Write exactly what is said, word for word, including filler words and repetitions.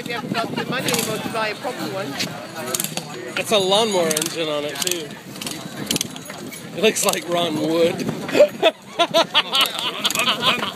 if you haven't got the money anymore to buy a proper one. It's a lawnmower engine on it too. It looks like Ron Wood.